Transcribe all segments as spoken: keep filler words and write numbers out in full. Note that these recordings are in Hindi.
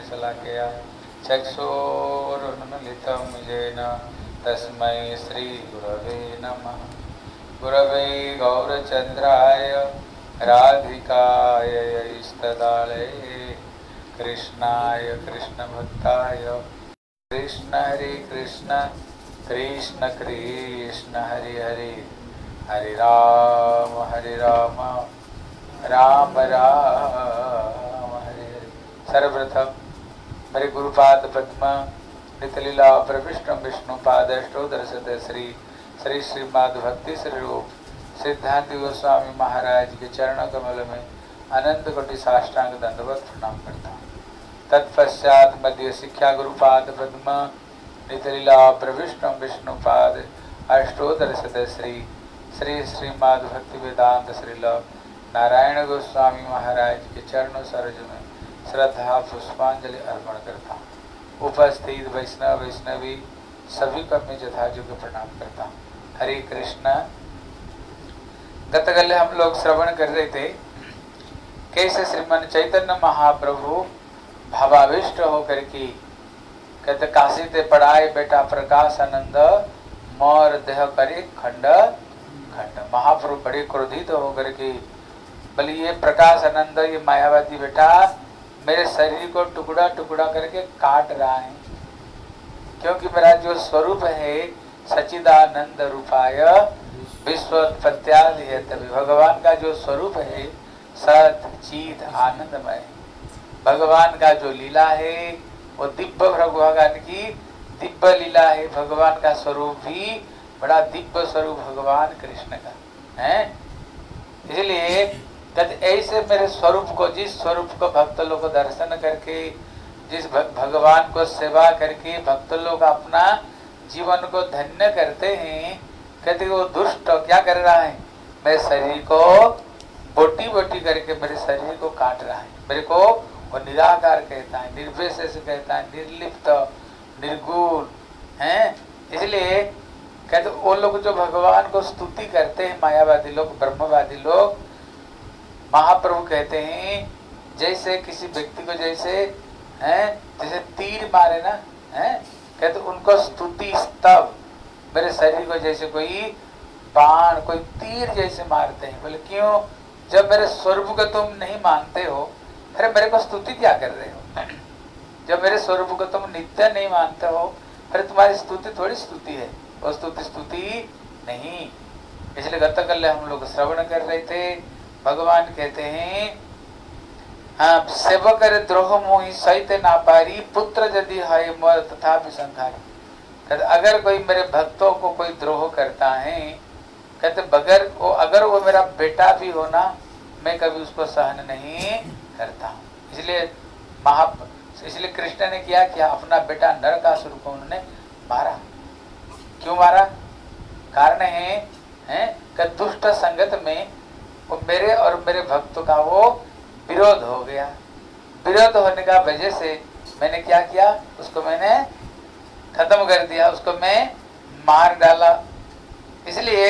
शलाकया चक्षुरुन्मिलितं येन तस्मै श्रीगुरवे नमः। गुरवे गौरचन्द्राय राधिकाय इष्टदाले कृष्णाय कृष्णभक्ताय कृष्ण हरे कृष्ण कृष्ण कृष्ण हरे हरे हरे राम हरे राम राम राम हरे हरे। सर्वप्रथम मेरे गुरुपाद पद्म नितलीला प्रविष्णु विष्णु पादष्टोदर सदय श्री श्री श्रीमद् भक्ति श्री रूप सिद्धांत गोस्वामी महाराज के चरण कमल में अनंत कोटि साष्टांग दंडवत प्रणाम करता हूँ। तत्पश्चात मध्य शिक्षा गुरुपाद पद्म नितलीला प्रविष्णु विष्णु पाद अष्टोदर सदय श्री श्री श्रीमद् भक्ति वेदांत श्रील नारायण गोस्वामी महाराज के चरणों सरोज में श्रद्धा पुष्पांजलि अर्पण करता हूँ। उपस्थित वैष्णव वैष्णवी सभी को मैं यथायोग्य प्रणाम करता हूँ। हरे कृष्ण। गतकल हम लोग श्रवण कर रहे थे कैसे श्रीमन चैतन्य महाप्रभु भावाविष्ट होकर के कहते काशी ते पढ़ाए बेटा प्रकाश आनंद मोर देह करे खंड खंड। महाप्रभु बड़े क्रोधित तो होकर के बोले ये प्रकाश आनंद ये मायावादी बेटा मेरे शरीर को टुकड़ा टुकड़ा करके काट रहा है, क्योंकि मेरा जो स्वरूप है सच्चिदानंद रूपाय विश्वोत्पत्त्यादि है। तभी भगवान का जो स्वरूप है सत चित आनंदमय, भगवान का जो लीला है वो दिव्य भगवान की दिव्य लीला है। भगवान का स्वरूप भी बड़ा दिव्य स्वरूप भगवान कृष्ण का है। इसलिए ऐसे मेरे स्वरूप को, जिस स्वरूप को भक्त लोग को दर्शन करके, जिस भगवान को सेवा करके भक्त लोग अपना जीवन को धन्य करते हैं, कहते वो दुष्ट क्या कर रहा है, मेरे शरीर को बोटी बोटी करके मेरे शरीर को काट रहा है। मेरे को वो निराकार कहता है, निर्विशेष कहता है, निर्लिप्त निर्गुण है। इसलिए कहते वो लोग जो भगवान को स्तुति करते हैं, मायावादी लोग ब्रह्मवादी लोग, महाप्रभु कहते हैं जैसे किसी व्यक्ति को जैसे हैं जैसे तीर मारे ना हैं, कहते उनको स्तुति स्तव मेरे शरीर को जैसे कोई बाण कोई तीर जैसे मारते हैं। बोले क्यों, जब मेरे स्वरूप को तुम नहीं मानते हो फिर मेरे को स्तुति क्या कर रहे हो। जब मेरे स्वरूप को तुम नित्य नहीं मानते हो फिर तुम्हारी स्तुति थोड़ी स्तुति है, वो स्तुति स्तुति नहीं। इसलिए गत कल हम लोग श्रवण कर रहे थे, भगवान कहते हैं हाँ सेवक द्रोह मोहि सहित ना पारी पुत्र यदि है मोर तथा संहारी। कहते अगर कोई मेरे भक्तों को कोई द्रोह करता है, कहते बगैर वो अगर वो मेरा बेटा भी हो ना मैं कभी उसको सहन नहीं करता हूँ। इसलिए महा इसलिए कृष्ण ने क्या किया, अपना बेटा नरकासुर को उन्होंने मारा। क्यों मारा, कारण है, है कि दुष्ट संगत में वो मेरे और मेरे भक्तों का वो विरोध हो गया। विरोध होने का वजह से मैंने क्या किया, उसको मैंने खत्म कर दिया, उसको मैं मार डाला। इसलिए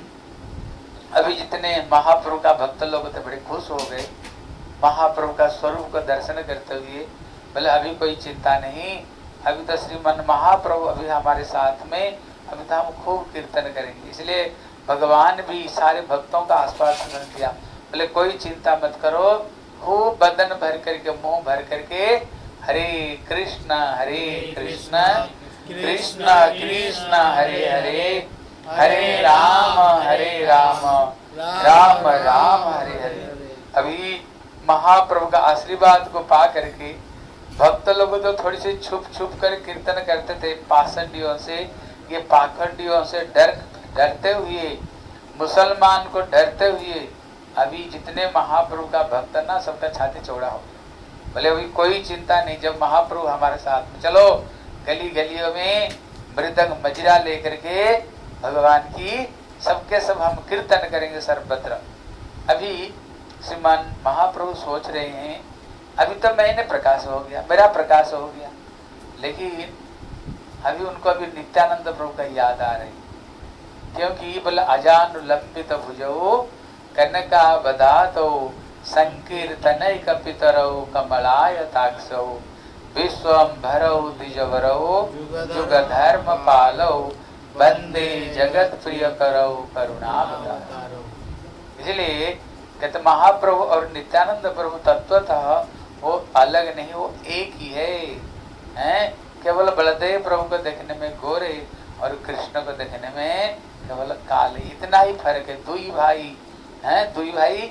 अभी जितने महाप्रभु का भक्त लोग थे बड़े खुश हो गए महाप्रभु का स्वरूप को दर्शन करते हुए। बोले अभी कोई चिंता नहीं, अभी तो श्रीमन महाप्रभु अभी हमारे साथ में, अभी तो हम खूब कीर्तन करेंगे। इसलिए भगवान भी सारे भक्तों का आश्वासन दिया, बोले कोई चिंता मत करो, खूब बदन भर करके मुंह भर करके हरे कृष्ण हरे कृष्ण कृष्ण कृष्ण हरे हरे हरे राम हरे राम राम राम हरे हरे। अभी महाप्रभु का आशीर्वाद को पा करके भक्त लोग तो थोड़ी सी छुप छुप कर कीर्तन करते थे पाषंडियों से, ये पाखंडियों से डर डरते हुए, मुसलमान को डरते हुए। अभी जितने महाप्रभु का भक्त ना सबका छाती चौड़ा हो, बोले अभी कोई चिंता नहीं, जब महाप्रभु हमारे साथ में, चलो गली गलियों में मृदंग मजरा लेकर के भगवान की सबके सब हम कीर्तन करेंगे सर्वत्र। अभी श्रीमान महाप्रभु सोच रहे हैं अभी तो मैंने प्रकाश हो गया, मेरा प्रकाश हो गया, लेकिन अभी उनको अभी नित्यानंद प्रभु का याद आ रही, क्योंकि बोले अजानुलंबित भुजौ कनका बदातो संकीर्तन कपितरौ कमलाय ताक्षौ विश्वम भरौ द्विजवरौ जुग धर्म पालौ वंदे जगत प्रिय करौ करुणावतारौ। इसलिए कहते महाप्रभु और नित्यानंद प्रभु तत्वतः वो अलग नहीं, वो एक ही है, हैं? केवल बलदेव प्रभु को देखने में गोरे और कृष्ण को देखने में केवल काले, इतना ही फर्क है। दुई भाई हैं, दुई भाई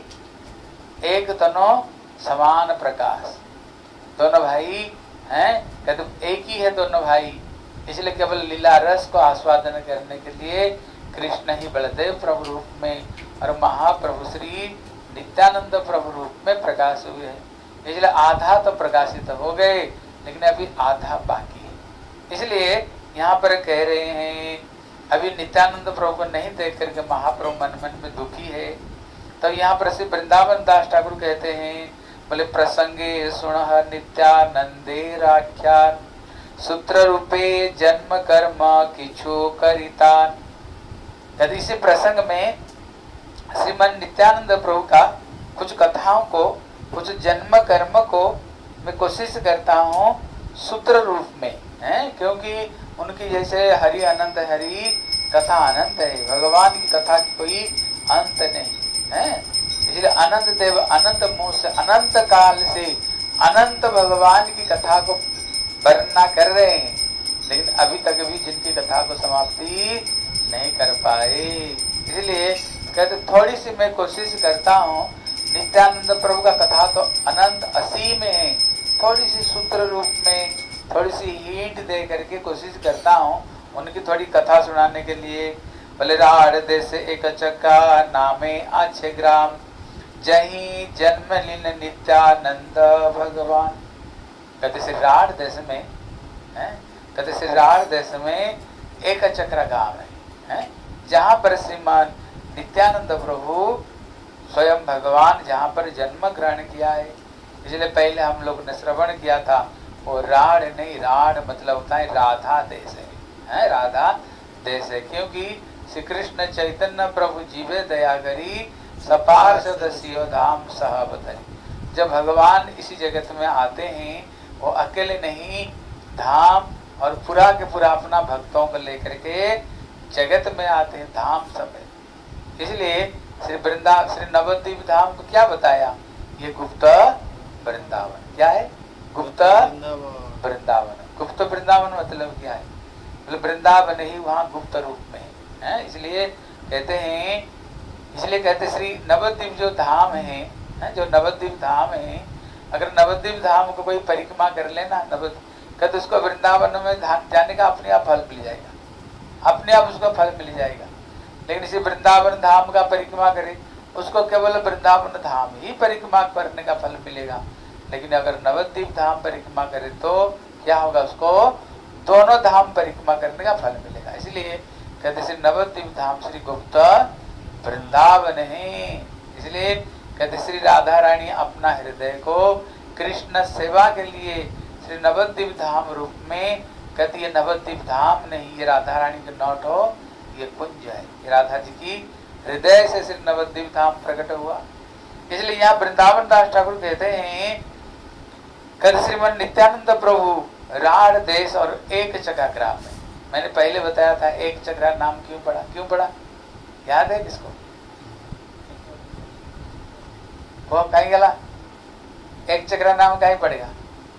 एक दोनों समान प्रकाश, दोनों भाई हैं, कहते एक ही है दोनों भाई। इसलिए केवल लीला रस को आस्वादन करने के लिए कृष्ण ही बलदेव प्रभु रूप में और महाप्रभु श्री नित्यानंद प्रभु रूप में प्रकाश हुए हैं। इसलिए आधा तो प्रकाशित हो गए, लेकिन अभी आधा बाकी है। इसलिए यहाँ पर कह रहे हैं अभी नित्यानंद प्रभु को नहीं देख करके महाप्रभु मन मन में दुखी है। तो यहाँ पर श्री वृंदावन दास ठाकुर कहते हैं, बोले प्रसंगे सुन नित्यानंदे राख्यान सूत्र रूपे जन्म कर्म किछु करितान। यदि इसी प्रसंग में श्रीमन नित्यानंद प्रभु का कुछ कथाओं को, कुछ जन्म कर्म को मैं कोशिश करता हूँ सूत्र रूप में, है? क्योंकि उनकी जैसे हरि अनंत हरि कथा अनंत है, भगवान की कथा की कोई अंत नहीं है। इसलिए अनंत देव अनंत मुंह से अनंत काल से अनंत भगवान की कथा को वर्णना कर रहे हैं, लेकिन अभी तक भी जिनकी कथा को समाप्ति नहीं कर पाए। इसलिए कहते थोड़ी सी मैं कोशिश करता हूँ, नित्यानंद प्रभु का कथा तो अनंत असीम है, थोड़ी सी सूत्र रूप में थोड़ी सी हिंट दे करके कोशिश करता हूँ उनकी थोड़ी कथा सुनाने के लिए। बोले राढ़ देश एक चक्का नामे अच्छे ग्राम जही जन्म लीन नित्यानंद भगवान। कहते से राढ़ देश में है, कहते से राढ़ देश में एक चक्रा गांव है, है? जहाँ पर श्रीमान नित्यानंद प्रभु स्वयं भगवान जहाँ पर जन्म ग्रहण किया है। इसलिए पहले हम लोग ने श्रवण किया था, वो राढ़ नहीं, राढ़ मतलब होता है राधा देश है, है? राधा देश है, क्योंकि श्री कृष्ण चैतन्य प्रभु जीवे दया करी सपार्षद सियो धाम सहबतरी। जब भगवान इसी जगत में आते हैं वो अकेले नहीं, धाम और पूरा के पूरा अपना भक्तों को लेकर के जगत में आते हैं, धाम सब है। इसलिए श्री वृंदा श्री नवद्वीप धाम को क्या बताया, ये गुप्त वृंदावन। क्या है? गुप्त वृंदावन। गुप्त वृंदावन मतलब क्या है? मतलब वृंदावन ही वहाँ गुप्त रूप में है, इसलिए कहते हैं, इसलिए कहते श्री नवद्वीप जो धाम है, है जो नवद्वीप धाम है, अगर नवद्वीप धाम को कोई परिक्रमा कर लेना, नवद्वीप कहते उसको वृंदावन में जाने का अपने आप फल मिल जाएगा, अपने आप उसको फल मिल जाएगा। लेकिन इसी वृंदावन धाम का परिक्रमा करे उसको केवल वृंदावन धाम ही परिक्रमा करने का फल मिलेगा। लेकिन अगर नवद्वीप धाम परिक्रमा करे तो क्या होगा, उसको दोनों धाम परिक्रमा करने का फल मिलेगा। इसलिए कहते श्री नवद्वीप धाम श्री गुप्त वृंदावन है। इसलिए कहते श्री राधा रानी अपना हृदय को कृष्ण सेवा के लिए श्री नवद्वीप धाम रूप में कहती है। नवद्वीप धाम नहीं, ये राधा रानी के नौट हो, ये कुंज है, ये राधा जी की हृदय से श्री नवद्वीप धाम प्रकट हुआ। इसलिए यहाँ वृंदावन दास ठाकुर कहते हैं, कल श्रीमन नित्यानंद प्रभु राढ़ देश और एक चक्रा ग्राम में, मैंने पहले बताया था एक चक्रा नाम क्यों पड़ा, क्यों पड़ा याद है किसको? वो कहीं गला एक चक्रा नाम कहीं पड़ेगा?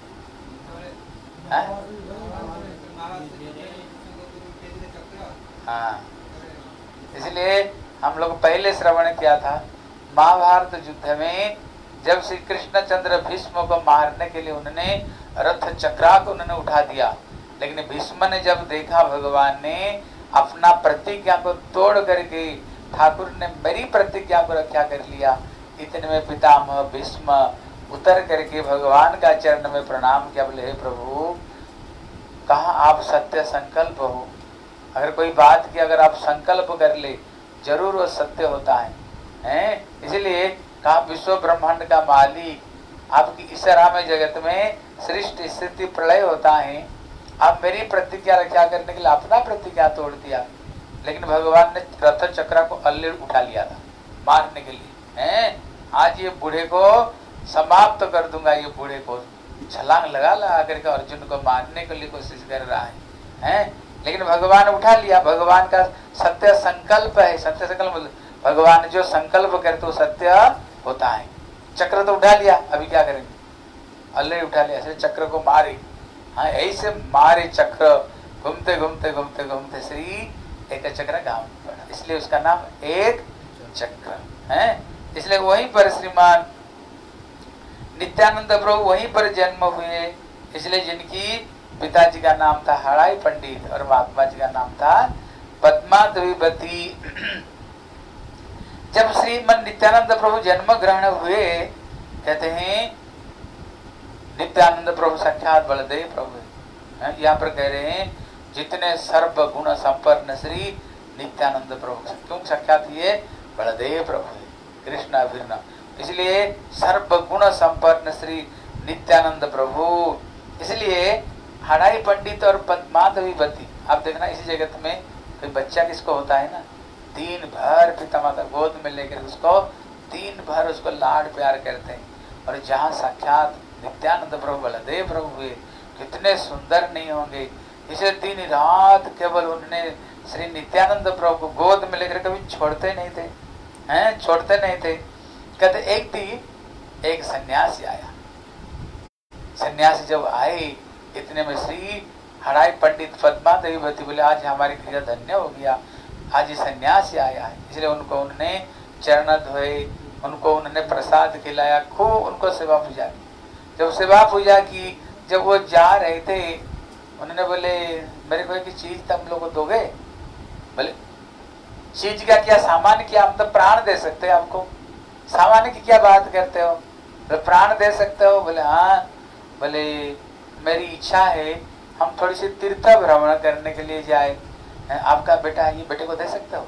हाँ, इसलिए हम लोग पहले श्रवण किया था महाभारत युद्ध में जब श्री कृष्णचंद्र भीष्म को मारने के लिए उन्होंने रथ चक्रा को उन्होंने उठा दिया, लेकिन भीष्म ने जब देखा भगवान ने अपना प्रतिज्ञा को तोड़ करके ठाकुर ने मेरी प्रतिज्ञा को रक्षा कर लिया, इतने में पितामह भीष्म उतर करके भगवान का चरण में प्रणाम किया, बोले हे प्रभु कहा आप सत्य संकल्प हो, अगर कोई बात की अगर आप संकल्प कर ले जरूर वो सत्य होता है, हैं? इसलिए कहा विश्व ब्रह्मांड का मालिक, आपकी ईश्वरा में जगत में सृष्टि स्थिति प्रलय होता है, आप मेरी प्रतिज्ञा रक्षा करने के लिए अपना प्रतिज्ञा तोड़ दिया, लेकिन भगवान ने रथ चक्रा को अल्ले उठा लिया था मारने के लिए, हैं? आज ये बूढ़े को समाप्त कर दूंगा, ये बूढ़े को छलांग लगा लगा करके अर्जुन को मारने के लिए कोशिश कर रहा है, हैं? लेकिन भगवान उठा लिया। भगवान का सत्य संकल्प है। सत्य संकल्प, भगवान जो संकल्प करते वो सत्य होता है। चक्र तो उठा लिया, अभी क्या करेंगे? अल्लाह उठा लिया, ऐसे चक्र को मारे। हाँ, ऐसे मारे चक्र, घूमते घूमते घूमते घूमते श्री एक चक्र गांव में पड़ा, इसलिए उसका नाम एक चक्र है। इसलिए वहीं पर श्रीमान नित्यानंद प्रभु वहीं पर जन्म हुए। इसलिए जिनकी पिताजी का नाम था हड़ाई पंडित और महात्मा जी का नाम था पद्मावती। जब श्रीमन नित्यानंद प्रभु जन्म ग्रहण हुए, कहते हैं नित्यानंद प्रभु साक्षात बलदेव प्रभु है। यहाँ पर कह रहे हैं जितने सर्व गुण संपन्न श्री नित्यानंद प्रभु, क्यों साक्षात ये बलदेव प्रभु है, कृष्ण अभिन्न, इसलिए सर्व गुण संपन्न श्री नित्यानंद प्रभु। इसलिए हड़ाई पंडित और पद्मावती, आप देखना इसी जगत में कोई बच्चा किसको होता है ना, दिन भर पिता माता गोद में लेकर उसको दिन भर उसको लाड प्यार करते हैं। और जहाँ साक्षात नित्यानंद प्रभु बलदेव प्रभु हुए, कितने सुंदर नहीं होंगे। इसे दिन रात केवल उन्होंने श्री नित्यानंद प्रभु को गोद में लेकर कभी छोड़ते नहीं थे, हैं? छोड़ते नहीं थे। कहते एक दिन एक सन्यासी आया। सन्यासी जब आए, इतने में श्री हड़ाई पंडित पद्मावती बोले आज हमारी क्रिया धन्य हो गया, आज ये सन्यासी आया है। इसलिए उनको उन्होंने चरण धोए, उनको उन्होंने प्रसाद खिलाया, खूब उनको सेवा पूजा की। जब सेवा पूजा की, जब वो जा रहे थे, उन्होंने बोले मेरे को एक चीज तुम लोग को दोगे? बोले चीज का क्या, सामान क्या, हम तो प्राण दे सकते हैं आपको, सामान की क्या बात करते हो? बोले प्राण दे सकते हो? बोले हाँ। बोले मेरी इच्छा है हम थोड़ी सी तीर्थ भ्रमण करने के लिए जाए, आपका बेटा है, ये बेटे को दे सकते हो?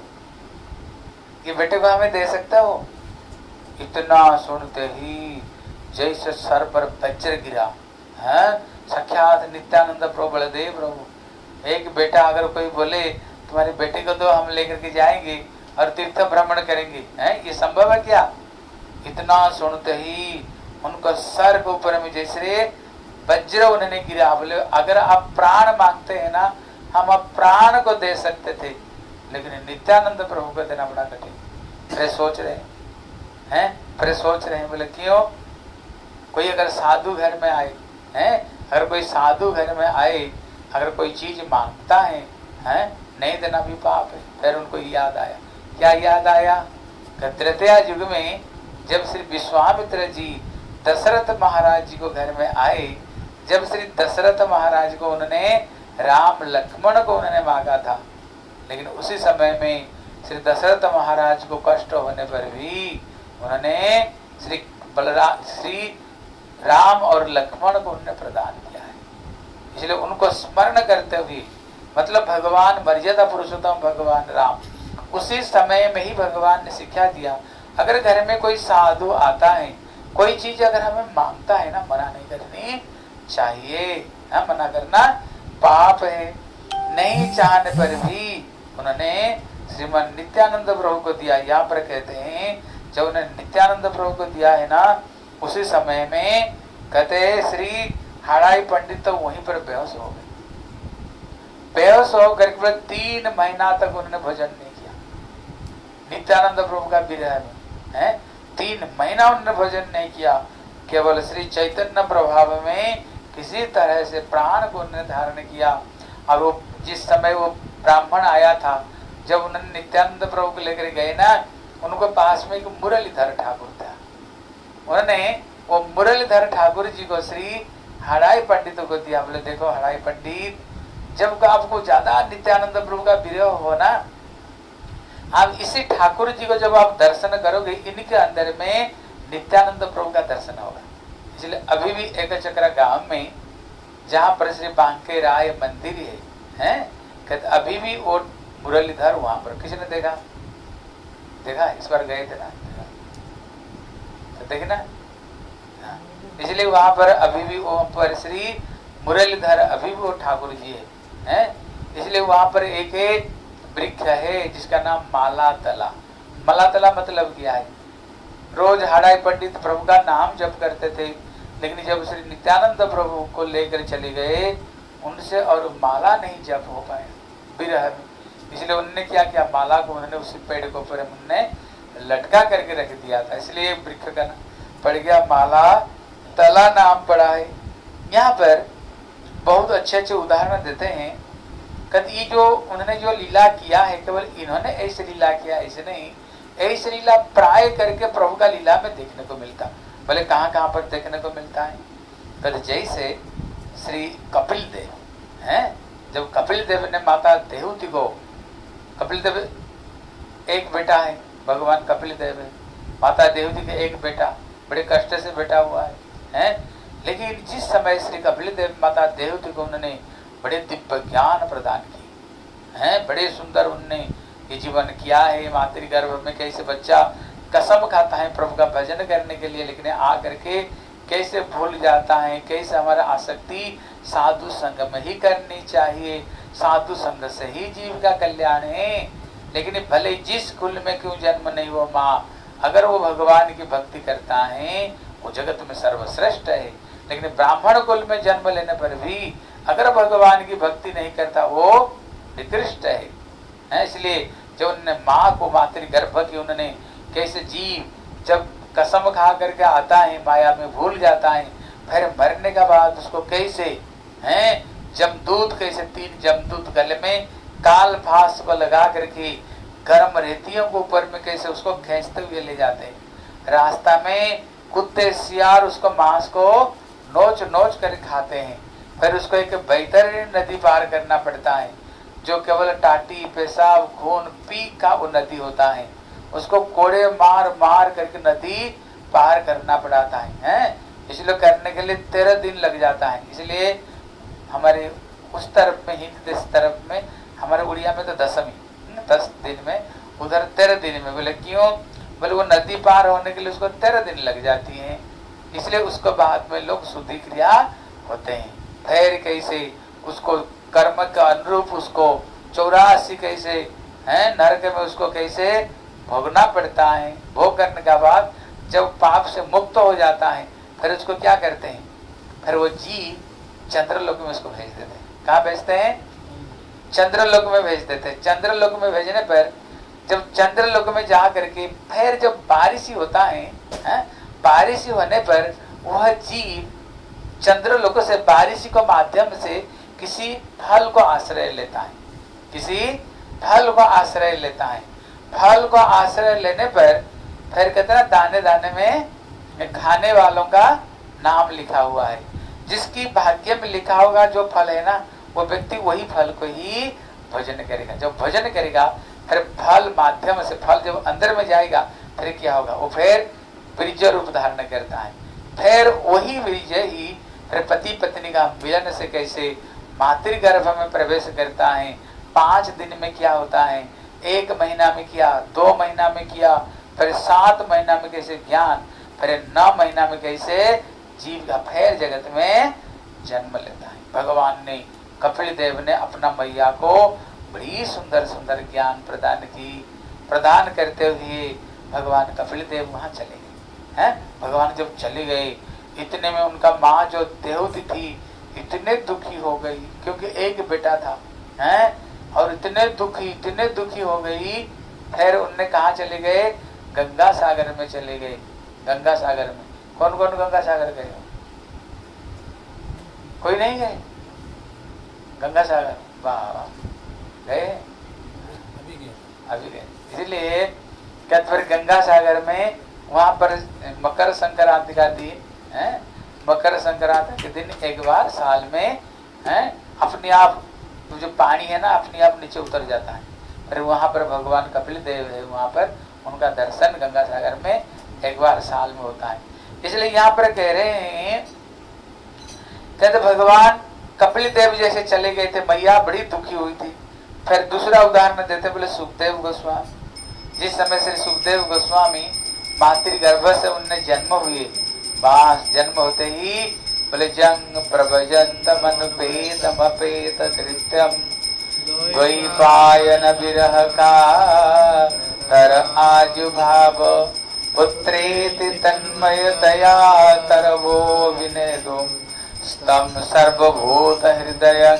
ये बेटे को हमें दे सकते हो? इतना सुनते ही जैसे सर पर वज्र गिरा है। साक्षात नित्यानंद प्रभु बलदेव प्रभु, एक बेटा अगर कोई बोले तुम्हारे बेटे को दो, हम लेकर के जाएंगे और तीर्थ भ्रमण करेंगे, हैं? ये संभव है क्या? इतना सुनते ही उनको सर के ऊपर में जैसे वज्र उन्होंने गिरा। बोले अगर आप प्राण मांगते हैं ना, हम अब प्राण को दे सकते थे, लेकिन नित्यानंद प्रभु को देना बड़ा कठिन। फिर सोच रहे हैं, फिर सोच रहे हैं, बोले क्यों? कोई अगर साधु घर में आए, हैं? अगर कोई साधु घर में आए, अगर कोई चीज मांगता है, हैं? नहीं देना भी पाप है। फिर उनको याद आया, क्या याद आया? त्रेता युग में जब श्री विश्वामित्र जी दशरथ महाराज जी को घर में आए, जब श्री दशरथ महाराज को उन्होंने राम लक्ष्मण को उन्होंने मांगा था, लेकिन उसी समय में श्री दशरथ महाराज को कष्ट होने पर भी उन्होंने श्री बलराम श्री राम और लक्ष्मण को उन्होंने प्रदान किया है। इसलिए उनको स्मरण करते हुए, मतलब भगवान मर्यादा पुरुषोत्तम भगवान राम, उसी समय में ही भगवान ने शिक्षा दिया, अगर घर में कोई साधु आता है, कोई चीज अगर हमें मांगता है ना, मना नहीं करनी चाहिए, ना मना करना पाप है। नहीं चाहने पर भी उन्होंने श्रीमन नित्यानंद प्रभु को दिया। यहाँ पर कहते हैं जब उन्होंने नित्यानंद प्रभु को दिया है ना, उसी समय में कहते श्री हड़ाई पंडित तो वहीं पर बेहोश हो गए। बेहोश होकर केवल तीन महीना तक उन्होंने भोजन नहीं किया। नित्यानंद प्रभु का विरह में है, तीन महीना उन्होंने भोजन नहीं किया। केवल श्री चैतन्य प्रभाव में किसी तरह से प्राण को उन्होंने धारण किया। और वो जिस समय वो ब्राह्मण आया था, जब उन्होंने नित्यानंद प्रभु को लेकर गए ना, उनको पास में एक मुरलीधर ठाकुर था। उन्होंने वो मुरलीधर ठाकुर जी को श्री हड़ाई पंडित को दिया। बोले देखो हड़ाई पंडित, जब आपको ज्यादा नित्यानंद प्रभु का विरह हो ना, आप इसी ठाकुर जी को जब आप दर्शन करोगे, इनके अंदर में नित्यानंद प्रभु का दर्शन होगा। इसलिए अभी भी एक चक्रा गांव में जहाँ पर श्री बांके राय मंदिर है, हैं? अभी भी वो मुरलीधर वहां पर, किसी ने देखा? देखा इस बार गए थे ना, तो देखे ना। इसलिए वहां पर अभी भी वहां पर श्री मुरलीधर अभी भी वो ठाकुर जी है, हैं? इसलिए वहां पर एक एक वृक्ष है जिसका नाम माला तला। माला तला मतलब क्या है? रोज हड़ाई पंडित प्रभु का नाम जप करते थे। लेकिन जब श्री नित्यानंद प्रभु को लेकर चले गए, उनसे और माला नहीं जप हो पाए विरह में, इसलिए उन्होंने क्या किया, माला को उन्होंने उसी पेड़ को ऊपर उन्होंने लटका करके रख दिया था, इसलिए वृक्ष का पड़ गया माला तला नाम पड़ा है। यहाँ पर बहुत अच्छे अच्छे उदाहरण देते हैं। कभी जो उन्होंने जो लीला किया है, केवल इन्होंने ऐसे लीला किया ऐसे नहीं, ऐसे लीला प्राय करके प्रभु का लीला में देखने को मिलता। बोले कहाँ कहाँ पर देखने को मिलता है? कल जैसे श्री कपिल देव हैं, जब कपिल देव ने माता देवहूति को, कपिल देव एक बेटा है, भगवान कपिल देव है, माता देवहूति के एक बेटा, बड़े कष्ट से बेटा हुआ है, हैं? लेकिन जिस समय श्री कपिल देव माता देवहूति को उन्होंने बड़े दिव्य ज्ञान प्रदान किए हैं, बड़े सुंदर उनने ये जीवन किया है। मातृगर्भ में कैसे बच्चा कसम खाता है प्रभु का भजन करने के लिए, लेकिन आ करके कैसे भूल जाता है, कैसे हमारा आसक्ति साधु संग में ही करनी चाहिए, साधु संग से ही जीव का कल्याण है। लेकिन भले जिस कुल में क्यों जन्म नहीं हो माँ, अगर वो भगवान की भक्ति करता है वो जगत में सर्वश्रेष्ठ है। लेकिन ब्राह्मण कुल में जन्म लेने पर भी अगर भगवान की भक्ति नहीं करता वो निकृष्ट है, है? इसलिए जो उन्होंने माँ को मातृगर्भ की, उन्होंने कैसे जीव जब कसम खा करके आता है माया में भूल जाता है, फिर मरने का बाद उसको कैसे हैं जमदूत, कैसे तीन जमदूत गले में काल फांस को लगा करके गर्म रेतियों के ऊपर में कैसे उसको खींचते हुए ले जाते हैं। रास्ता में कुत्ते सियार उसको मांस को नोच नोच कर खाते हैं। फिर उसको एक बेहतरीन नदी पार करना पड़ता है, जो केवल टाटी पेशाब खून पी का वो नदी होता है, उसको कोड़े मार मार करके नदी पार करना पड़ता है, हैं? इसलिए करने के लिए तेरह दिन लग जाता है। इसलिए हमारे उस तरफ में, हिंद देश तरफ में, हमारे उड़िया में तो दसवीं दस दिन में, उधर तेरह दिन में। बोले क्यों? बोले वो नदी पार होने के लिए उसको तेरह दिन लग जाती है, इसलिए उसको बाद में लोग शुद्धि क्रिया होते हैं। फिर कैसे उसको कर्म का अनुरूप उसको चौरासी कैसे है नरक में उसको कैसे भोगना पड़ता है। भोग करने के बाद जब पाप से मुक्त हो जाता है, फिर उसको क्या करते हैं, फिर वो जीव चंद्रलोक में उसको भेज देते हैं। कहाँ भेजते हैं? चंद्रलोक में भेज देते हैं। चंद्रलोक में भेजने पर जब चंद्रलोक में जा करके फिर जब बारिश होता है, है? बारिश होने पर वह जीव चंद्रलोक से बारिश के माध्यम से किसी फल को आश्रय लेता है, किसी फल को आश्रय लेता है। फल को आश्रय लेने पर फिर कितना दाने दाने में खाने वालों का नाम लिखा हुआ है। जिसकी भाग्य में लिखा होगा जो फल है ना, वो व्यक्ति वही फल को ही भोजन करेगा। जब भोजन करेगा फिर फल माध्यम से, फल जब अंदर में जाएगा फिर क्या होगा, वो फिर बीज रूप धारण करता है। फिर वही बीज ही फिर पति पत्नी का मिलन से कैसे मातृगर्भ में प्रवेश करता है। पांच दिन में क्या होता है, एक महीना में किया, दो महीना में किया, फिर सात महीना में कैसे ज्ञान, फिर नौ महीना में कैसे जीव का फिर जगत में जन्म लेता है। भगवान ने, कपिल देव ने अपना मैया को बड़ी सुंदर सुंदर ज्ञान प्रदान की। प्रदान करते हुए भगवान कपिल देव वहां चले गए हैं। भगवान जब चले गए, इतने में उनका माँ जो देवहूति थी इतने दुखी हो गई, क्योंकि एक बेटा था, हैं? और इतने दुखी इतने दुखी हो गई। फिर उनने कहा चले गए, गंगा सागर में चले गए। गंगा सागर में कौन कौन गंगा सागर गए? कोई नहीं गए गंगा सागर? वाह वाह, गए अभी गए अभी गए इसलिए क्या फिर गंगा सागर में वहां पर मकर संक्रांति का दिन है, मकर संक्रांति के दिन एक बार साल में है अपने आप जो पानी है ना अपने आप नीचे उतर जाता है। फिर वहां पर भगवान कपिल देव है, वहां पर उनका दर्शन गंगा सागर में एक बार साल में होता है। इसलिए यहाँ पर कह रहे हैं, कहते भगवान कपिल देव जैसे चले गए थे, मैया बड़ी दुखी हुई थी। फिर दूसरा उदाहरण देते बोले सुखदेव गोस्वामी। जिस समय श्री सुखदेव गोस्वामी मातृगर्भ से उनने जन्म हुए, बास जन्म होते ही बोले जंग प्रभजंतम अनुपेतम अपेत कृत्यम द्वैपायन विरह का तर आजु भाव पुत्रेति तन्मयतया तरवो विनेदुम स्तम सर्वभूत हृदयं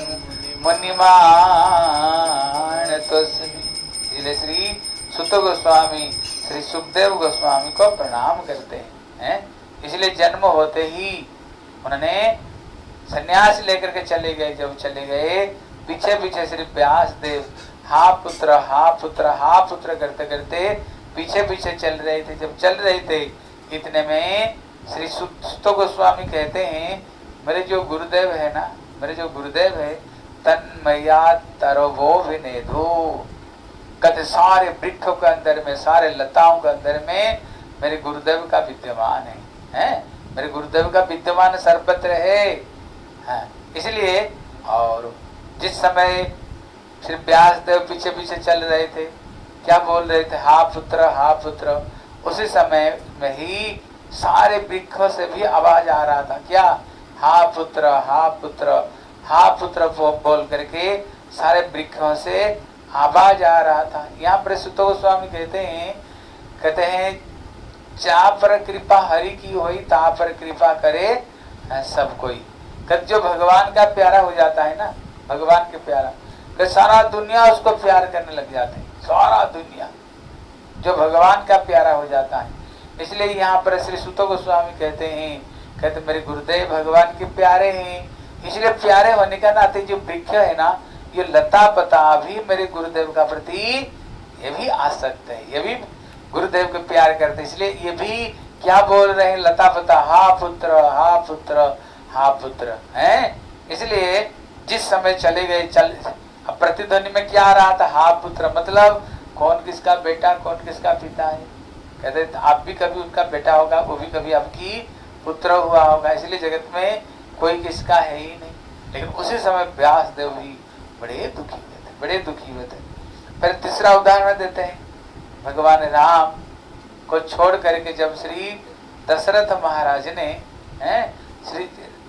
मुनिमान तस्मि। इसलिए श्री सुत गोस्वामी श्री सुखदेव गोस्वामी को प्रणाम करते हैं। इसलिए जन्म होते ही उन्होंने सन्यास लेकर के चले गए। जब चले गए पीछे पीछे श्री व्यास देव हा पुत्र हा पुत्र हा पुत्र करते करते पीछे पीछे चल रहे थे। जब चल रहे थे इतने में श्री सुत गोस्वामी कहते हैं मेरे जो गुरुदेव है ना, मेरे जो गुरुदेव है तन्मया तरवो विनेदु, कहते सारे वृक्षों के अंदर में, सारे लताओं के अंदर में मेरे गुरुदेव का विद्यमान है, हैं? मेरे गुरुदेव का विद्यमान सर्वत्र है, हैं? इसलिए और जिस समय श्री व्यास देव पीछे पीछे चल रहे थे क्या बोल रहे थे, हा पुत्र हा पुत्र, उसी समय में ही सारे वृक्षों से भी आवाज आ रहा था, क्या हा पुत्र हा पुत्र हा पुत्र बोल करके सारे वृक्षों से आवाज आ रहा था। यहाँ पर सुत गोस्वामी कहते हैं कहते हैं जा पर कृपा हरि की होई ता पर कृपा करे सब कोई। कद जो भगवान का प्यारा हो जाता है ना, भगवान के प्यारा, कि सारा दुनिया उसको प्यार करने लग जाते हैं, सारा दुनिया जो भगवान का प्यारा हो जाता है। इसलिए यहाँ पर श्री सुत गोस्वामी कहते हैं कहते मेरे गुरुदेव भगवान के प्यारे हैं, इसलिए प्यारे होने का नाते जो वृक्ष है ना, ये लता पता भी मेरे गुरुदेव का प्रति ये भी आसक्त है, ये भी गुरुदेव के प्यार करते, इसलिए ये भी क्या बोल रहे हैं लता पता हा पुत्र हा पुत्र हा पुत्र हैं। इसलिए जिस समय चले गए चल प्रतिध्वनि में क्या आ रहा था, हा पुत्र मतलब कौन किसका बेटा कौन किसका पिता है। कहते आप भी कभी उनका बेटा होगा, वो भी कभी आपकी पुत्र हुआ होगा, इसलिए जगत में कोई किसका है ही नहीं। लेकिन उसी समय व्यास देव भी बड़े दुखी हुए थे, बड़े दुखी हुए थे। फिर तीसरा उदाहरण देते हैं, भगवान राम को छोड़ करके जब श्री दशरथ महाराज ने हैं श्री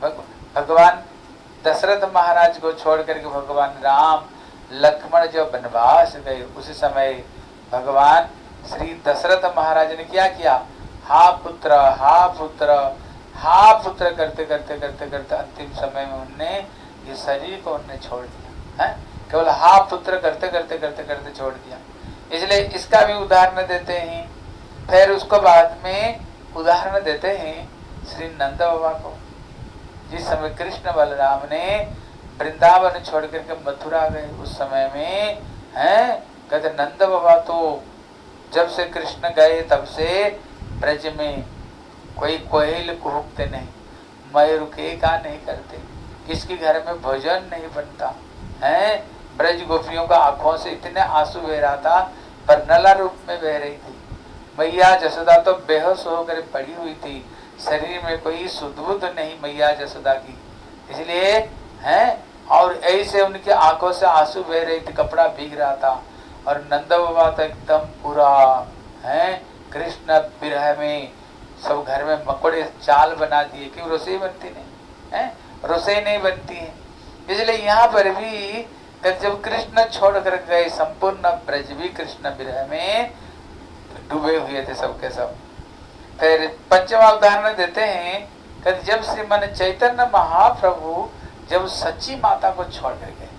भगवान दशरथ महाराज को छोड़ करके भगवान राम लक्ष्मण जब वनवास गए, उसी समय भगवान श्री दशरथ महाराज ने क्या किया, हा पुत्र हा पुत्र हा पुत्र करते करते करते करते अंतिम समय में उनने ये शरीर को उनने छोड़ दिया है, केवल हा पुत्र करते करते करते करते छोड़ दिया। इसलिए इसका भी उदाहरण देते हैं। फिर उसको बाद में उदाहरण देते हैं श्री नंद बाबा को, जिस समय कृष्ण बलराम ने वृंदावन छोड़ करके मथुरा गए, उस समय में हैं कहते नंद बाबा तो जब से कृष्ण गए तब से ब्रज में कोई कोयल कुहकते नहीं, मयूर के का नहीं करते, किसके घर में भोजन नहीं बनता है। ब्रज गोपियों का आंखों से इतने आंसू बह रहा था, पर नला रूप में बह रही थी। मैया जसोदा तो बेहोश होकर पड़ी हुई थी, शरीर में कोई सुध-बुध नहीं मैया जसोदा की, इसलिए हैं और ऐसे उनकी आंखों से आंसू बह रही थी, कपड़ा भीग रहा था। और नंद बाबा तो एकदम पूरा है कृष्ण विरह में सब घर में मकोड़े चाल बना दिए, क्यों रसोई बनती नहीं है, रसोई नहीं बनती है। इसलिए यहाँ पर भी जब कृष्ण छोड़ कर गए, संपूर्ण ब्रज भी कृष्ण विरह में डूबे हुए थे सबके सब। फिर पंचवा उदाहरण देते हैं कि जब श्रीमन चैतन्य महाप्रभु जब सच्ची माता को छोड़ कर गए,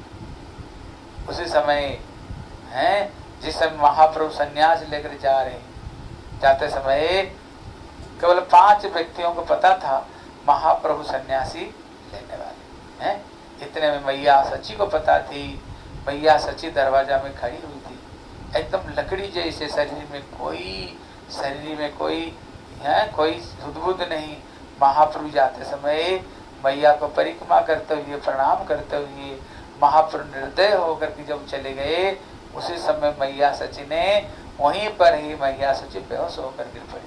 उसी समय हैं जिस समय महाप्रभु सन्यास लेकर जा रहे, जाते समय केवल पांच व्यक्तियों को पता था महाप्रभु सन्यासी लेने वाले हैं। इतने में मैया सची को पता थी, मैया सची दरवाजा में खड़ी हुई थी, एकदम लकड़ी जैसे, शरीर में कोई शरीर में कोई है कोई सुध-बुध नहीं। महाप्रभु जाते समय मैया को परिक्रमा करते हुए प्रणाम करते हुए महाप्रभु निर्दय होकर के जब चले गए, उसी समय मैया सची ने वहीं पर ही मैया सची बेहोश होकर गिर पड़ी।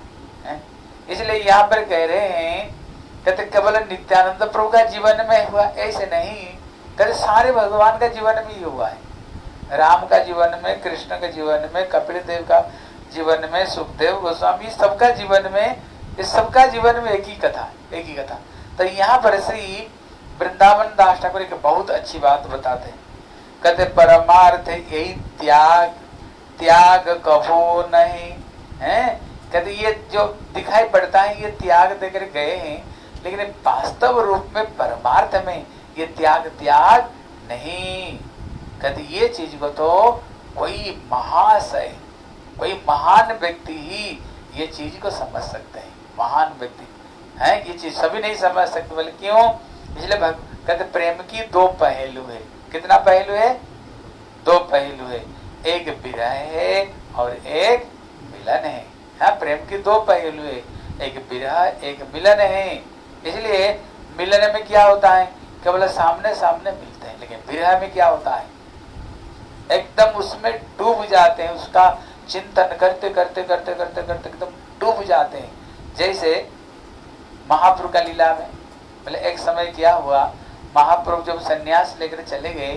इसलिए यहाँ पर कह रहे हैं कहते केवल नित्यानंद प्रभु का जीवन में हुआ ऐसे नहीं, कहते सारे भगवान का जीवन में ही हुआ है। राम का जीवन में, कृष्ण के जीवन में, कपिल देव का जीवन में, सुखदेव गोस्वामी सबका जीवन में, इस सबका जीवन में एक ही कथा एक ही कथा। तो यहाँ पर श्री वृंदावन दास ठाकुर एक बहुत अच्छी बात बताते हैं, कहते परमार्थ यही त्याग त्याग कभो नहीं है, कहते ये जो दिखाई पड़ता है ये त्याग देकर गए हैं, लेकिन वास्तव रूप में परमार्थ में ये त्याग त्याग नहीं। कहते ये चीज को तो कोई महाशय, कोई महान व्यक्ति ही ये चीज को समझ सकते हैं। महान व्यक्ति है, ये चीज सभी नहीं समझ सकते। बोले क्यों? इसलिए कहते प्रेम की दो पहलू है। कितना पहलू है? दो पहलू है, एक विरह है और एक मिलन है। हाँ, प्रेम की दो पहलू है, एक विरह एक मिलन है। इसलिए मिलन में क्या होता है? केवल सामने सामने मिलते हैं, लेकिन विरह में क्या होता है? एकदम उसमें डूब जाते हैं, उसका चिंतन करते करते करते करते करते एकदम डूब जाते हैं। जैसे महाप्रभु का लीला में बोले एक समय क्या हुआ, महाप्रभु जब सन्यास लेकर चले गए,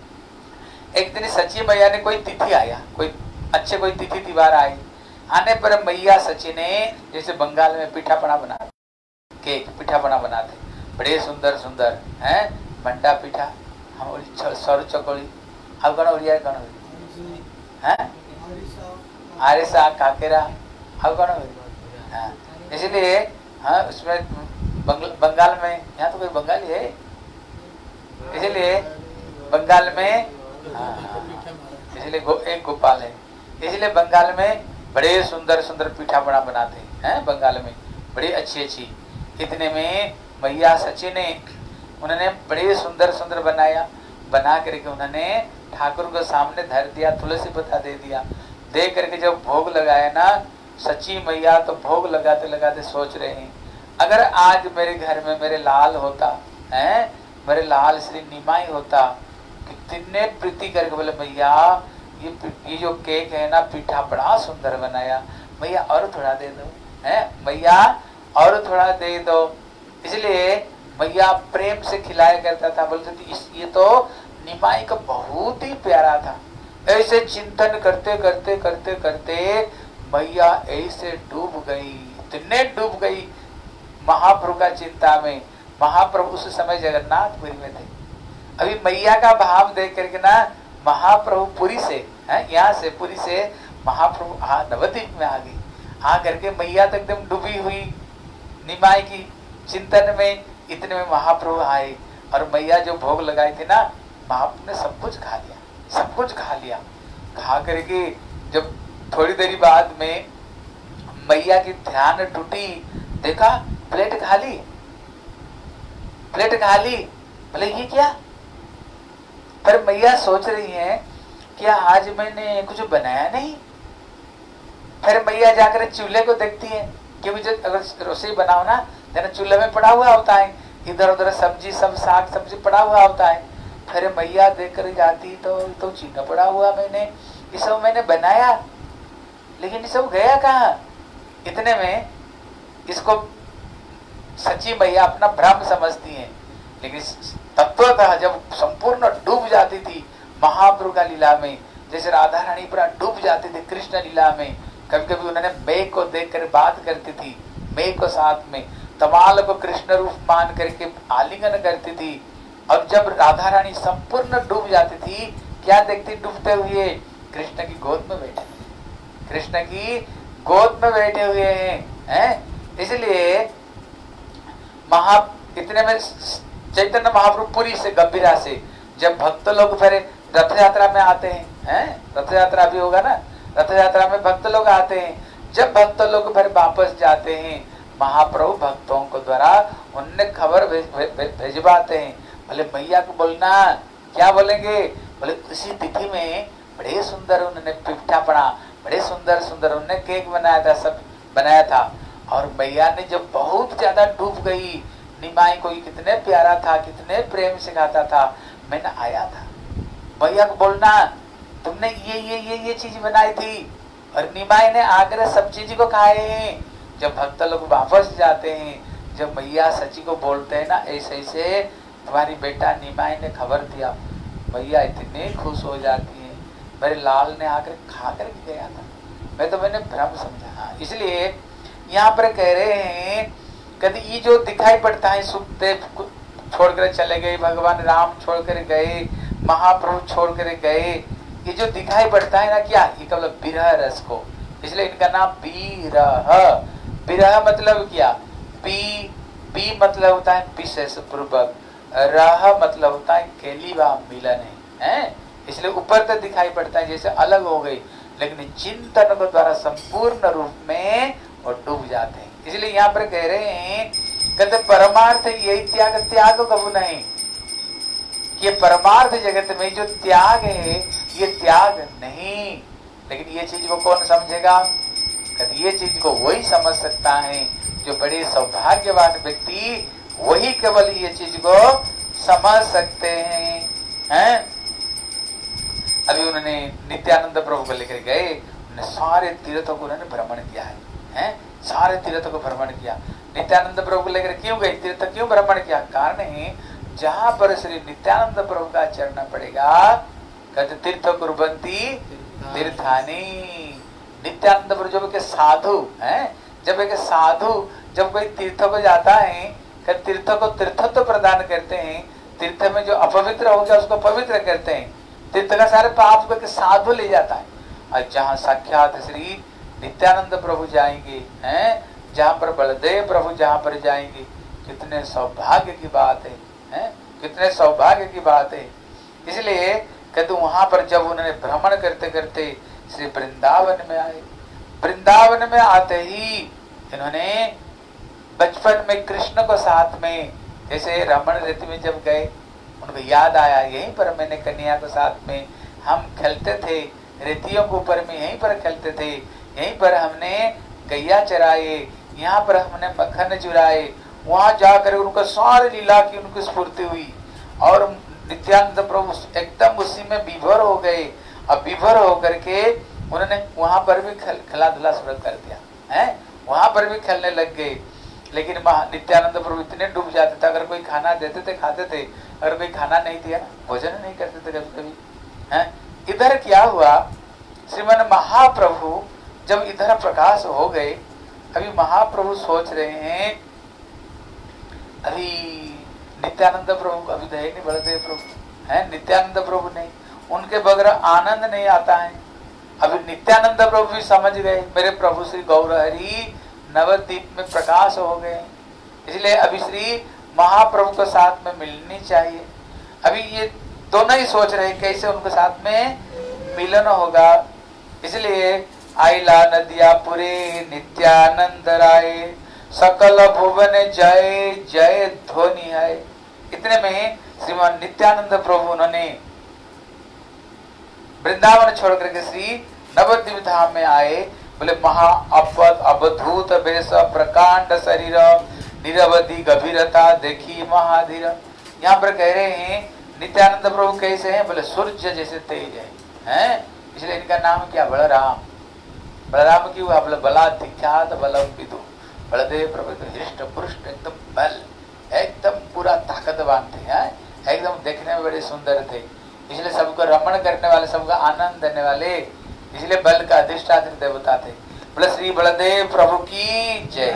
एक दिन सची मैया ने कोई तिथि आया, कोई अच्छे कोई तिथि त्योहार आई, आने पर मैया सची ने जैसे बंगाल में पीठा पना बनाते, केक पीठा पना बनाते, बड़े सुंदर सुंदर हैं, मंडा पीठा, हम सर चकोड़ी, अब कौन उड़िया कौन है, आरिसा काकेरा, अब कौन है। इसलिए हाँ, उसमें बंगाल में, यहाँ तो कोई बंगाली है, इसलिए बंगाल में इसलिए गो, एक गोपाल है, इसलिए बंगाल में बड़े सुंदर सुंदर पीठा बना बनाते हैं बंगाल में, बड़ी अच्छी अच्छी। इतने में मैया सची ने उन्होंने बड़े सुंदर सुंदर बनाया, बना करके उन्होंने ठाकुर को सामने धर दिया, तुलसी पत्ता दे दिया। दे करके जब भोग लगाया ना, सची मैया तो भोग लगाते लगाते सोच रहे हैं, अगर आज मेरे घर में मेरे लाल होता है, मेरे लाल श्री निमाई होता, कितने प्रीति करके बोले मैया ये ये जो केक है ना, पीठा बड़ा सुंदर बनाया, मैया और थोड़ा दे दो, है मैया और थोड़ा दे दो। इसलिए मैया प्रेम से खिलाया करता था, बोलते थे इस ये तो निमाई का बहुत ही प्यारा था। ऐसे चिंतन करते करते करते करते मैया ऐसे डूब गई, इतने डूब गई महाप्रभु का चिंता में। महाप्रभु उस समय जगन्नाथपुरी में थे। अभी मैया का भाव देख करके ना महाप्रभु पुरी से है, यहाँ से पुरी से महाप्रभु आ नवद्वीप में आ गई। आ करके मैया तो एकदम डूबी हुई निमाई की चिंतन में। इतने में महाप्रभु आए और मैया जो भोग लगाई थी ना, महाप्रभु ने सब कुछ खा लिया, सब कुछ खा लिया। खा करके जब थोड़ी देरी बाद में मैया की ध्यान टूटी, देखा प्लेट खाली, प्लेट खाली। बोले ये क्या? पर मैया सोच रही है कि आज मैंने कुछ बनाया नहीं। फिर मैया जाकर चूल्हे को देखती है, क्योंकि जब अगर रसोई बनाओ ना, जरा चूल्हे में पड़ा हुआ होता है, इधर उधर सब्जी सब साग सब्जी पड़ा हुआ होता है। फिर मैया देख कर जाती तो तो चिन्ह पड़ा हुआ, मैंने ये सब मैंने बनाया, लेकिन ये सब गया कहाँ? इतने में इसको सच्ची मैया अपना भ्रम समझती है, लेकिन तत्वतः जब संपूर्ण डूब जाती थी महाप्रभु का लीला में, जैसे राधा रानी पूरा डूब जाती थी कृष्ण लीला में। कभी कभी उन्होंने मेघ को देख कर बात करती थी, मेघ को साथ में तमाल को कृष्ण रूप मान करके आलिंगन करती थी। और जब राधा रानी संपूर्ण डूब जाती थी, क्या देखती डूबते हुए? कृष्ण की गोद में बैठे, कृष्ण की गोद में बैठे हुए हैं, हैं? इसलिए महा इतने में चैतन्य महाप्रभु पुरी से गंभीरा से जब भक्त लोग फिर रथ यात्रा में आते हैं, हैं? रथ यात्रा भी होगा ना, रथ यात्रा में भक्त लोग आते हैं। जब भक्त लोग फिर वापस जाते हैं, महाप्रभु भक्तों को द्वारा उनने खबर भेजवाते हैं। बोले मैया को बोलना, क्या बोलेंगे? बोले उसी तिथि में बड़े सुंदर उन्होंने पिठा पड़ा, बड़े सुंदर सुंदर उन्होंने केक बनाया था, सब बनाया था। और मैया ने जब बहुत ज्यादा डूब गई, निमाई को कितने प्यारा था, कितने प्रेम से खाता था, मैंने आया था। मैया को बोलना तुमने ये ये ये ये चीज बनाई थी, और निमाई ने आकर सब चीज को खाए हैं। जब भक्त लोग वापस जाते हैं, जब मैया सची को बोलते हैं ना, ऐसे ऐसे तुम्हारी बेटा निमाई ने खबर दिया, मैया इतने खुश हो जाती है, मेरे लाल ने आकर खा कर गया था, मैं तो मैंने भ्रम समझा। इसलिए यहाँ पर कह रहे हैं, कभी ये जो दिखाई पड़ता है, सुखदेव छोड़कर चले गए, भगवान राम छोड़कर गए, महाप्रभु छोड़कर गए, ये जो दिखाई पड़ता है ना, क्या ये केवल विरह रस को, इसलिए इनका नाम विरह। विरह मतलब क्या? पी पी मतलब होता है विशेष पूर्वक, रह मतलब होता है केलीवा मिलन है, है? इसलिए ऊपर तक दिखाई पड़ता है जैसे अलग हो गई, लेकिन चिंतन को द्वारा संपूर्ण रूप में वो डूब जाते हैं। इसलिए यहाँ पर कह रहे हैं कहते परमार्थ यही त्याग, त्याग कबू नहीं। ये परमार्थ जगत में जो त्याग है ये त्याग नहीं, लेकिन ये चीज को कौन समझेगा? कहते ये चीज को वही समझ सकता है जो बड़े सौभाग्यवान व्यक्ति, वही केवल ये चीज को समझ सकते हैं, हैं? अभी उन्होंने नित्यानंद प्रभु को लेकर गए, उन्होंने सारे तीर्थों को उन्होंने भ्रमण किया है, हैं? सारे तीर्थों को भ्रमण किया। नित्यानंद प्रभु को लेकर क्यों गए? तीर्थ क्यों भ्रमण किया? कारण है जहां पर श्री नित्यानंद प्रभु का चरण पड़ेगा, कहते तीर्थ कुर्बंती तीर्थानी। नित्यानंद प्रभु जब के साधु हैं, जब एक साधु जब कोई तीर्थ को जाता है, कहते तीर्थ को तीर्थत्व प्रदान करते हैं, तीर्थ में जो अपवित्र हो गया उसको पवित्र करते हैं, तीर्थ का सारे पाप को साधु ले जाता है। और जहाँ साक्षात श्री नित्यानंद प्रभु जाएंगे, हैं? जहाँ पर बलदेव प्रभु जहाँ पर जाएंगे, कितने सौभाग्य की बात है, हैं? कितने सौभाग्य की बात है। इसलिए कहते वहां पर जब उन्होंने भ्रमण करते करते श्री वृंदावन में आए, वृंदावन में आते ही इन्होंने बचपन में कृष्ण को साथ में, जैसे रमण ऋतु में जब गए उनको याद आया यहीं पर मैंने कन्या को साथ में हम खेलते थे, रेतियों के ऊपर में यहीं पर खेलते थे, यहीं पर हमने गैया चराए, यहाँ पर हमने मक्खन चुराए। वहां जाकर उनको सारी लीला की उनको स्फूर्ति हुई और नित्यानंद प्रभु एकदम उसी में विभोर हो गए। अब विभोर होकर के उन्होंने वहां पर भी खेला धुला शुरू कर दिया, है? वहां पर भी खेलने लग गए। लेकिन नित्यानंद प्रभु इतने डूब जाते थे, अगर कोई खाना देते थे खाते थे, अगर कोई खाना नहीं दिया भोजन नहीं करते थे कभी कभी, है? इधर क्या हुआ, श्रीमन महाप्रभु जब इधर प्रकाश हो गए, अभी महाप्रभु सोच रहे हैं, अभी नित्यानंद प्रभु अभी तो है नहीं, बलदेव प्रभु है, नित्यानंद प्रभु नहीं, उनके बगैर आनंद नहीं आता है। अभी नित्यानंद प्रभु भी समझ गए मेरे प्रभु श्री गौरहरि नवद्वीप में प्रकाश हो गए, इसलिए अभी श्री महाप्रभु के साथ में मिलनी चाहिए। अभी ये दोनों ही सोच रहे कैसे उनके साथ में मिलन होगा। इसलिए आइला नदिया पुरे नित्यानंद राय, सकल भुवन जय जय ध्वनि है। इतने में श्रीमान नित्यानंद प्रभु उन्होंने वृंदावन छोड़ करके श्री नवद्वीप धाम में आए। बोले महा अपद अवधूत वेश प्रकांड शरीर, निरवधि गभीरता देखी महाधीर। यहाँ पर कह रहे हैं नित्यानंद प्रभु कैसे हैं? बोले सूर्य जैसे तेज है, हैं? इसलिए इनका नाम क्या? बलराम। बलराम की हुआ बोले बला दिख्यात बलम विदु। बलदेव प्रभु तो हृष्ट पुष्ट एकदम बल, एकदम पूरा ताकतवान थे, हैं? एकदम देखने में बड़े सुंदर थे, इसलिए सबको रमण करने वाले, सबको आनंद देने वाले, इसलिए बल का अधिष्ठात्री देवता थे। बोले श्री बलदेव प्रभु की जय।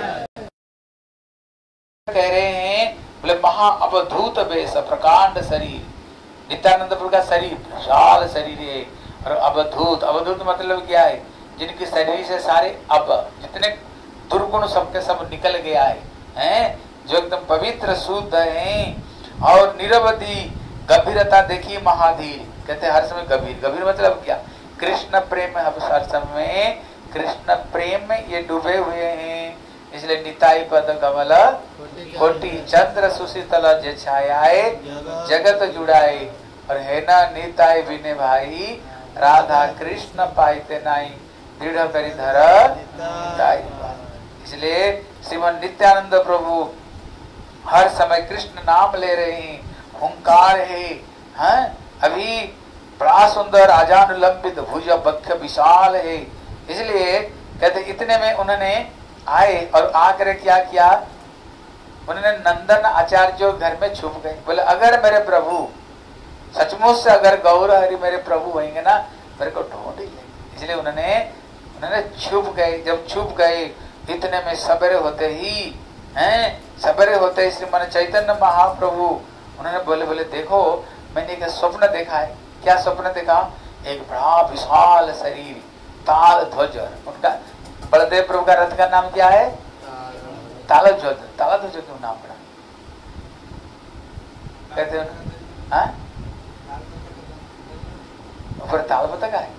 कह रहे हैं बोले महा अवधूत वेश प्रकांड शरीर। नित्यानंद प्रभु का शरीर विशाल शरीर है और अवधूत, अवधूत मतलब क्या है? जिनके शरीर से सारे अब जितने दुर्गुण सबके सब निकल गया है, हैं? जो एकदम पवित्र शुद्ध हैं और निरवधि गंभीरता देखी महाधीर। कहते हर समय गंभीर, गंभीर मतलब क्या? कृष्ण प्रेम में हर समय कृष्ण प्रेम में ये डूबे हुए हैं, इसलिए निताई पद कमल कोटि चंद्र सुशीतल जे छायाए जगत जुड़ाए। और है ना निताई बिने भाई राधा कृष्ण पाइते नाई, दृढ़ करी धर निताई। इसलिए श्रीमन नित्यानंद प्रभु हर समय कृष्ण नाम ले रहे हैं, हुंकार है, हैं? अभी बड़ा सुंदर आजानुलंबित भुज बक्ष विशाल है। इसलिए कहते इतने में उन्होंने आए और आकर क्या किया, उन्होंने नंदन आचार्य जो घर में छुप गए। बोले अगर मेरे प्रभु सचमुच से अगर गौर हरि मेरे प्रभु होंगे ना, मेरे को ढूंढ ही लेंगे। इसलिए उन्होंने उन्होंने छुप गए। जब छुप गए इतने में सवेरे होते ही, हैं? सवेरे होते ही श्रीमान चैतन्य महाप्रभु उन्होंने बोले बोले देखो मैंने एक स्वप्न देखा है। क्या स्वप्न देखा? एक बड़ा विशाल शरीर, ताल ध्वज। उनका बलदेव प्रभु का रथ का नाम क्या है? ताल ध्वज। ताल ध्वज क्यों नाम पड़ा? कहते हैं हाँ? ऊपर ताल पता है?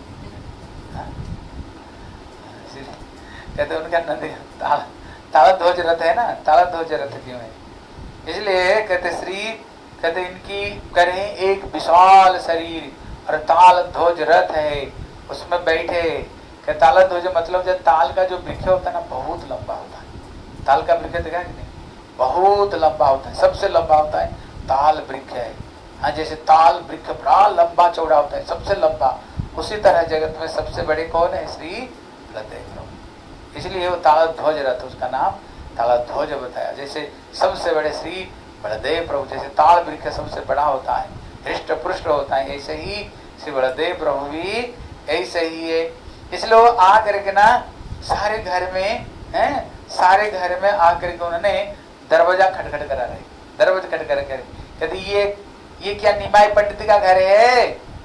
कहते उनका नदी ताल ताल ध्वज रथ है ना, ताल ध्वज रथ क्यों है? इसलिए कहते श्री कहते इनकी करें एक विशाल शरीर और ताल ध्वज रथ है, उसमें बैठे। कहते ताल ध्वज मतलब जब ताल का जो वृक्ष होता है ना बहुत लंबा होता है। ताल का वृक्ष देखा कि नहीं? बहुत लंबा होता है, सबसे लंबा होता है ताल वृक्ष है। हाँ, जैसे ताल वृक्ष बड़ा लंबा चौड़ा होता है, सबसे लंबा, उसी तरह जगत में सबसे बड़े कौन है? श्री बलदेव प्रभु। इसलिए वो ताल ध्वज रथ, उसका नाम ताल ध्वज बताया। जैसे सबसे बड़े श्री बलदेव प्रभु, जैसे ताल वृक्ष सबसे बड़ा होता है, हृष्ट पुष्ट होता है, ऐसे ही श्री बलदेव प्रभु भी ऐसे ही है। इसलिए वो आकर के ना सारे घर में हैं, सारे घर में आकर के उन्होंने दरवाजा खटखट करा रहे, दरवाजा खटखट कर कहते ये ये क्या निमाई पंडित का घर है?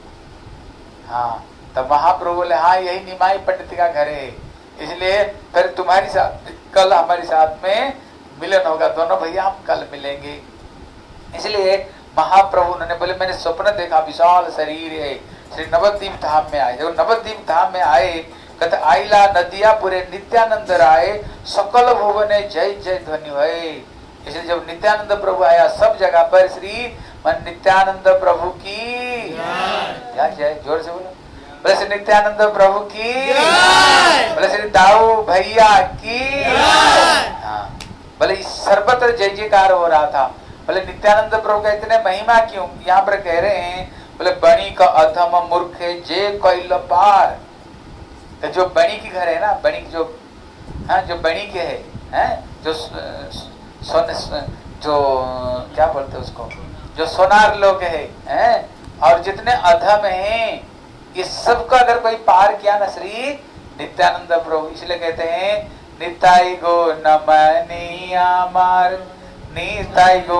हाँ, तब महाप्रभु बोले हाँ यही निमाई पंडित का घर है, इसलिए फिर तुम्हारी साथ कल हमारे साथ में मिलन होगा, दोनों भैया हम कल मिलेंगे। इसलिए महाप्रभु उन्होंने बोले मैंने स्वप्न देखा, विशाल शरीर है, श्री नवद्वीप धाम में आए। जब नवद्वीप धाम में आए कहते आइला नदिया पुरे नित्यानंद राय, सकल भुवने जय जय ध्वनि है। इसलिए जब नित्यानंद प्रभु आया सब जगह पर श्री मन नित्यानंद प्रभु की क्या जय, जोर से बोलो, बोले श्री नित्यानंद प्रभु की, बोले श्री दाऊ भैया की। हाँ, बोले सर्वत्र जय जयकार हो रहा था। बोले नित्यानंद प्रभु का इतने महिमा क्यों? यहाँ पर कह रहे हैं, बोले बणी का अधम मूर्ख जे कैल पार। तो जो बणी की घर है ना, बणी जो हाँ जो बणी के है, हैं जो सोने जो क्या बोलते उसको, जो सोनार लोग है, हैं और जितने अधम हैं, इस सब का अगर कोई पार किया ना श्री नित्यानंद प्रभु। इसलिए कहते हैं निताई गो नमनी आमार, निताई गो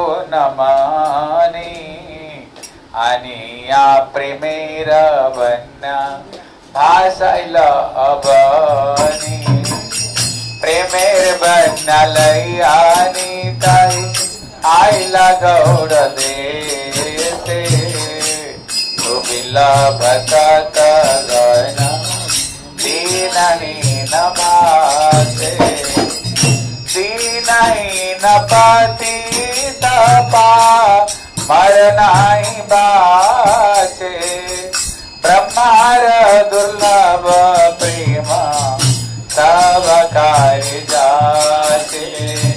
नमनी आनिया प्रेमेर बन्ना भाषाइल अबनी, प्रेमेर बन्ना लई आनिताई आइला गौड़ देते, तुमिला भटक गना दीनहीन भाते, दीनहीन पतित पा मरनाई बाचे, ब्रह्मार दुर्लभ प्रेम सब कार्य जाचे,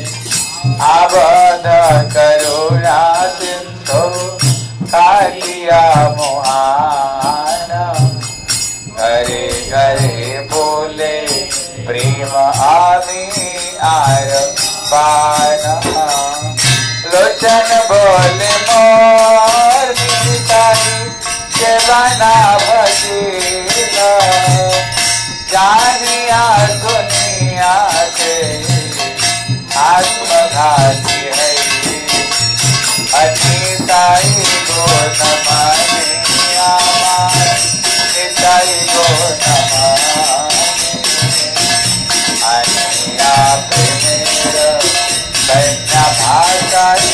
आबद करुणा सिंधु कालिया मोहाना, घरे घरे बोले प्रेम आदि आर पाना, लोचन बोले मोर निताई के बना भजीला, जानिया दुनिया के आत्मघाती है, अनिताई गो नमामि आमार, निताई गो नमामि अनिया प्रेमेर बन्ना भाषाई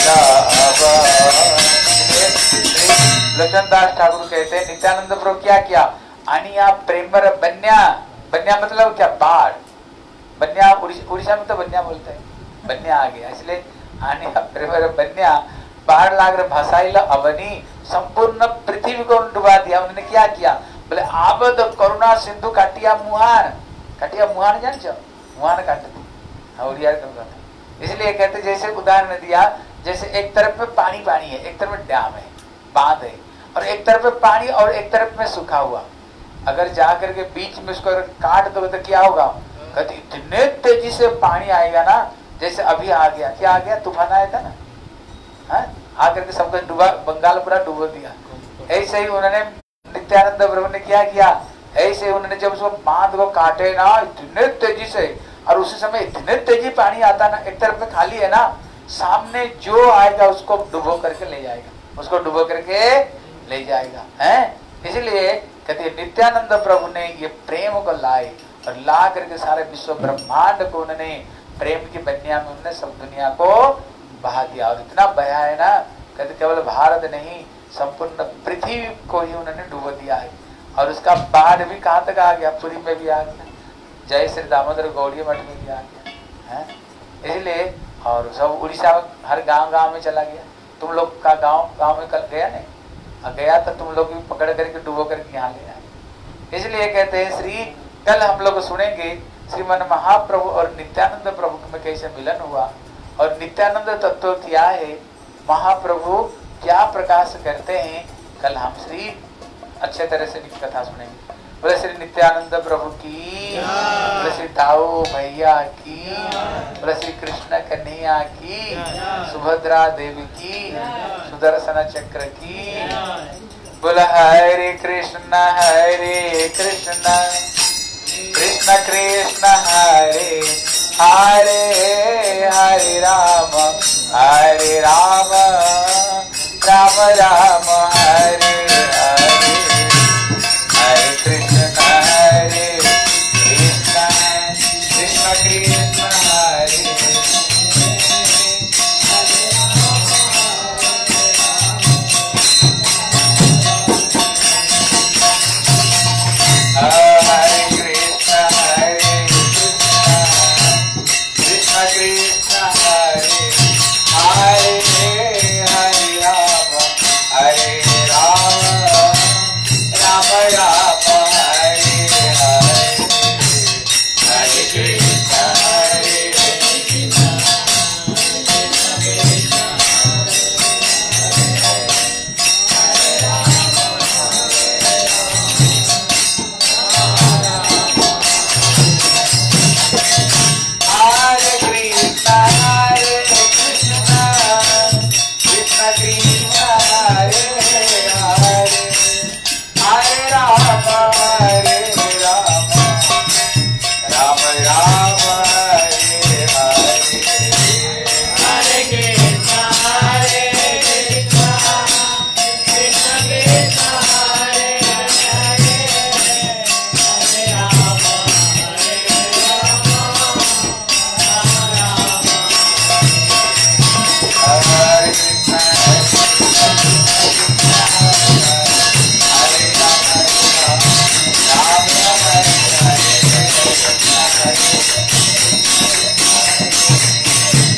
लोचनदास ठाकुर कहते हैं नित्यानंद प्रभु क्या किया? अनिया प्रेमर बन्या, बन्या मतलब क्या? बाढ़। बन्या उड़ीसा में तो बन्या बोलते हैं, बन्या आ गया। इसलिए अनिया प्रेमर बन्या बाढ़ लाग भाषाइल अवनी, संपूर्ण पृथ्वी को डुबा दिया। उन्होंने क्या किया? बोले आबद करुणा सिंधु काटिया मुहान, काटिया मुहान जान छो, मुहान काट दी उड़िया। इसलिए कहते जैसे उदाहरण दिया, जैसे एक तरफ में पानी पानी है, एक तरफ में डैम है, बांध है, और एक तरफ में पानी और एक तरफ में सूखा हुआ। अगर जाकर के बीच में उसको काट दो तो क्या होगा? कहते इतने तेजी से पानी आएगा ना, जैसे अभी आ गया, क्या आ गया? तूफान आया था ना, हाँ आकर के सबको डूबा, बंगाल पूरा डूबो दिया। ऐसे ही उन्होंने नित्यानंद प्रभु ने क्या किया? ऐसे उन्होंने जब उसको बांध को काटे ना इतने तेजी से, और उसी समय इतने तेजी पानी आता ना, एक तरफ में खाली है ना, सामने जो आएगा उसको डुबो करके ले जाएगा, उसको डुबो करके ले जाएगा, हैं? इसलिए कहते नित्यानंद प्रभु ने ये प्रेम को लाए और ला करके सारे विश्व ब्रह्मांड को उन्होंने प्रेम की बनिया में उन्होंने सब दुनिया को बहा दिया। और इतना बहा है ना, कहते केवल भारत नहीं संपूर्ण पृथ्वी को ही उन्होंने डूबो दिया है। और उसका बाढ़ भी कहाँ तक आ गया, पुरी में भी आ गया, जय श्री दामोदर गौड़ी मठ में भी आ गया है। इसलिए और सब उड़ीसा में हर गांव गांव में चला गया। तुम लोग का गांव गांव में कल गया नहीं, और गया तो तुम लोग भी पकड़ करके डूबो करके यहाँ ले आए। इसलिए कहते हैं श्री कल हम लोग सुनेंगे श्रीमन महाप्रभु और नित्यानंद प्रभु में कैसे मिलन हुआ और नित्यानंद तत्व क्या है, महाप्रभु क्या प्रकाश करते हैं। कल हम श्री अच्छे तरह से कथा सुनेंगे। बोले श्री नित्यानंद प्रभु की, बोले श्री ताऊ भैया की, बोले श्री कृष्ण कन्हैया की, सुभद्रा देवी की, सुदर्शन चक्र की। बोला हरे कृष्ण हरे कृष्ण कृष्ण कृष्ण हरे हरे, हरे राम हरे राम राम राम हरे हरे, हरे कृष्ण हरे कृष्ण कृष्ण कृष्ण हरे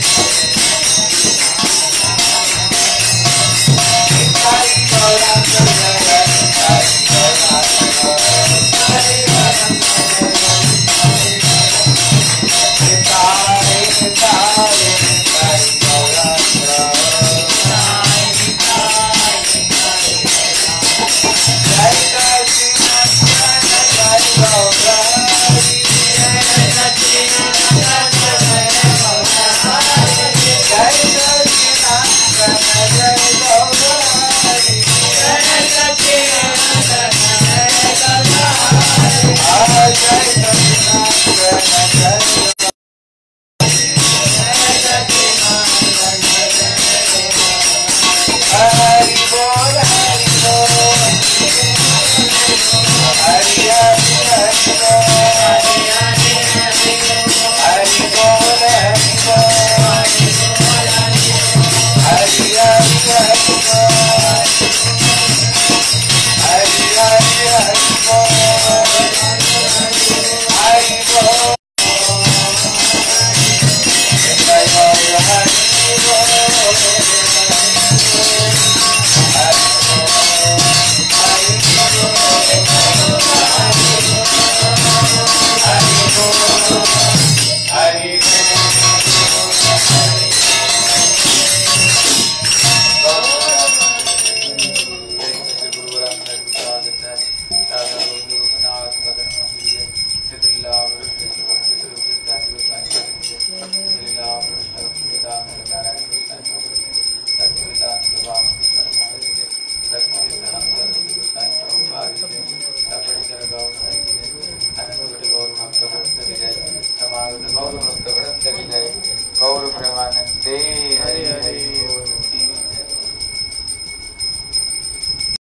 Bye.